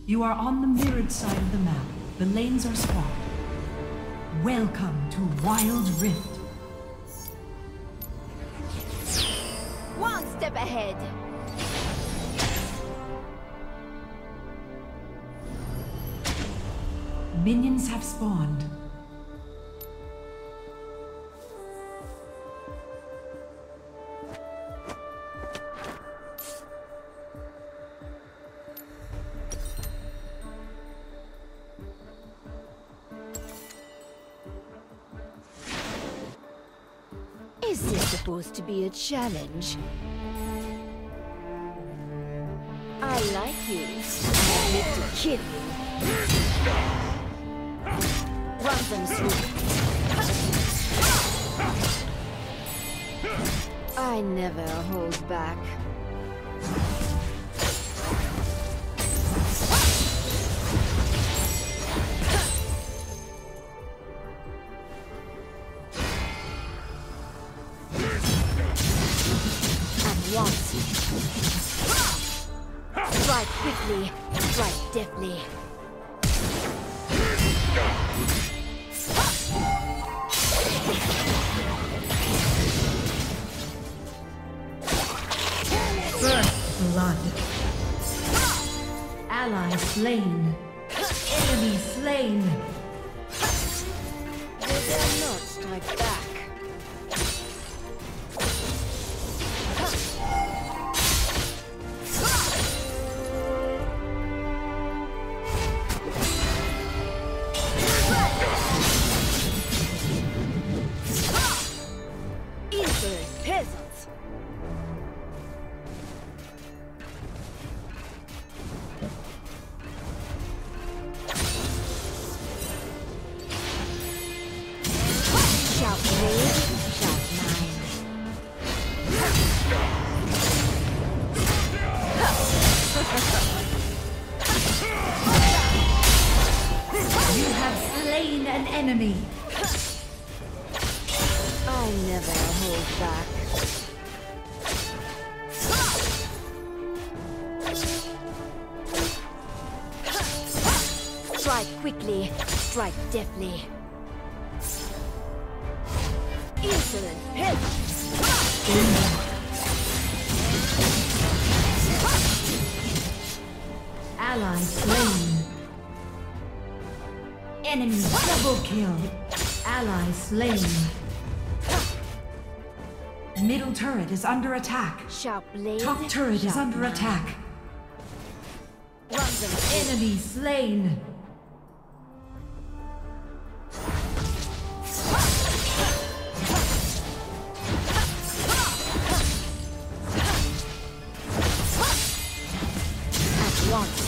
You are on the mirrored side of the map. The lanes are swapped. Welcome to Wild Rift. One step ahead. Minions have spawned. Is this supposed to be a challenge? I like you. I need to kill you. Run them through. I never hold back. Strike quickly, strike deftly. First blood. Ally slain. Enemy slain. They dare not strike back. Peasants! Shout blade, shout mine. You have slain an enemy. I never hold back. Strike quickly, strike deftly. Insolent hit! Ally slain. Enemy double kill. Ally slain. Middle turret is under attack. Sharp blade. Top turret is under mine. attack. Run them. Enemy slain. At once.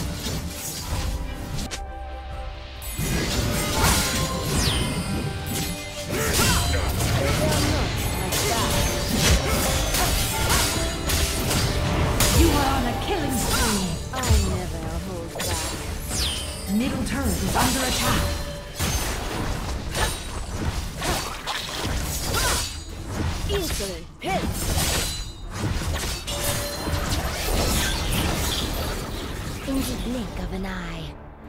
Middle turret is under attack. Insolent hit! In the blink of an eye.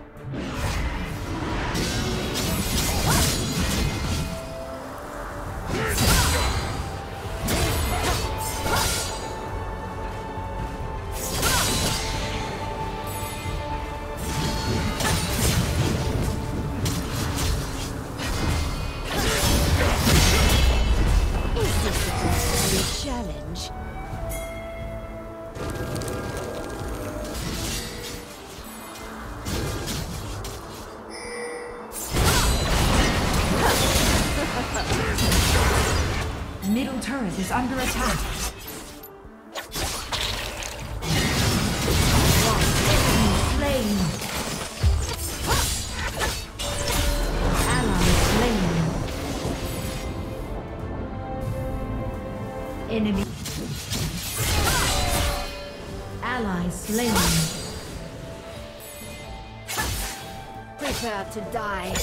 Challenge. Middle turret is under attack. Enemy slain. Ally slain. Enemy. Ally slain. Prepare to die.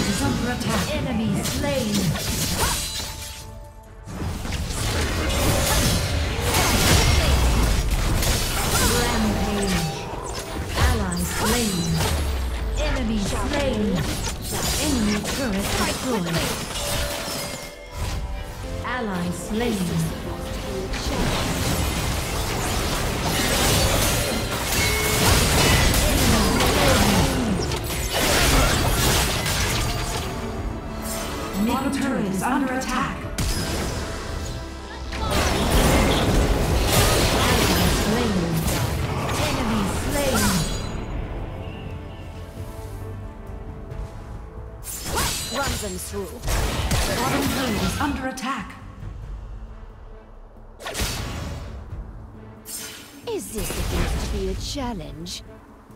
turret is under attack. Enemy slain. Rampage. Ally slain. Enemy slain. Enemy turret destroyed. Ally slain. Middle turret is under attack. Ally slain. Enemy slain. Run them through. Bottom turret is under attack. Is this supposed to be a challenge?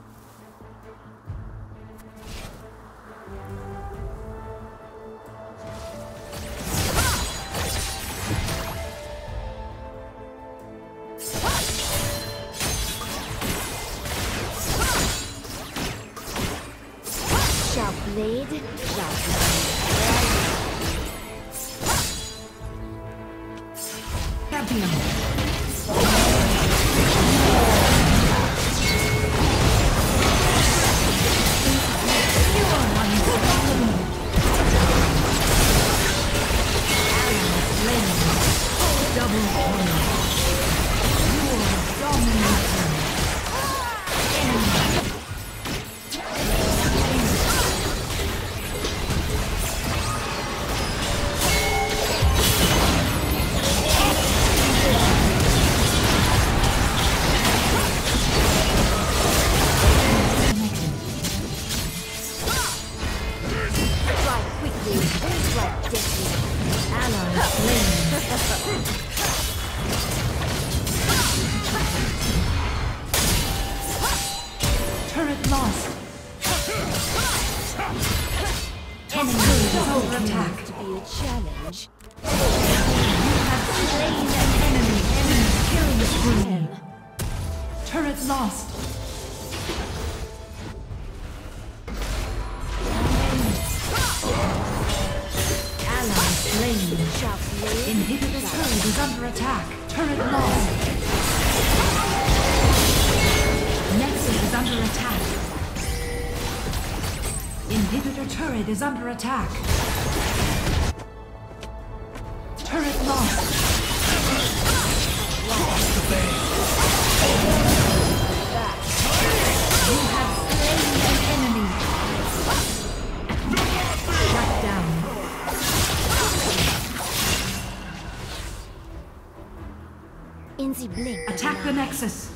Sharp blade, sharp Champion. Turret lost. Enemy is under attack. to be a challenge. You have slain an enemy. Enemy killing spree. Turret lost. Ally slain. Sharp blade. Inhibitor turret is under attack. Turret lost. Nexus is under attack. Inhibitor turret is under attack. Turret lost. You have slain an enemy. Shut down. In the blink. of Attack an the eye. Nexus.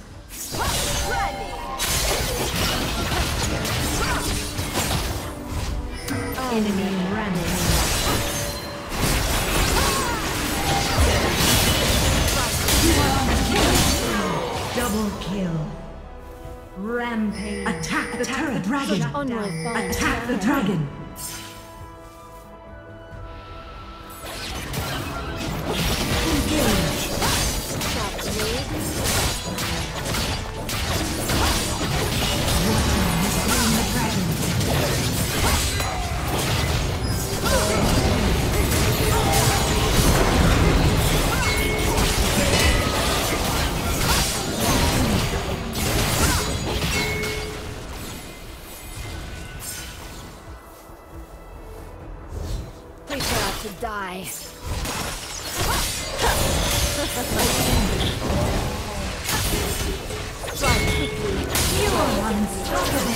Enemy rampage. You are on the kill spree. Double kill. Rampage. Attack the turret dragon. On my fine Attack the side. dragon. Engage. Sharp blade. Your team has slain the dragon. Prepare to die. Strike quickly. You are unstoppable.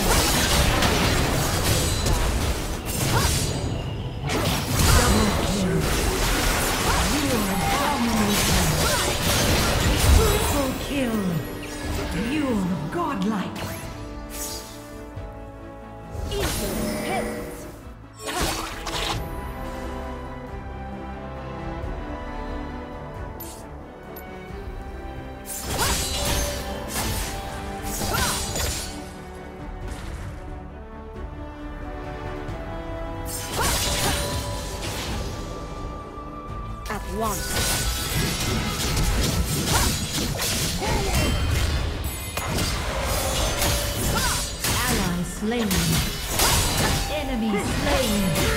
Double kill. You are dominating. Triple kill. You are godlike. Insolent peasants. At once. Ally slain. Enemy slain.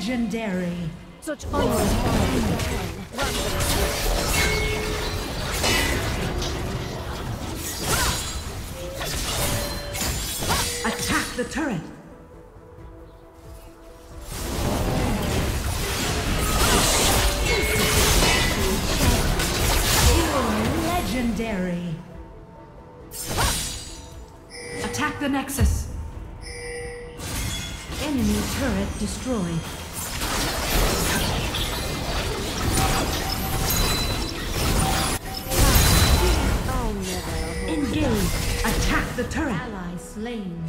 Legendary. Such honor. Attack the turret. Legendary. Attack the Nexus. Enemy turret destroyed. Engage. Attack the turret. Ally slain.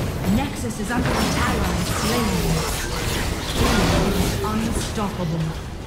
Nexus is under attack. Ally slain. Unstoppable.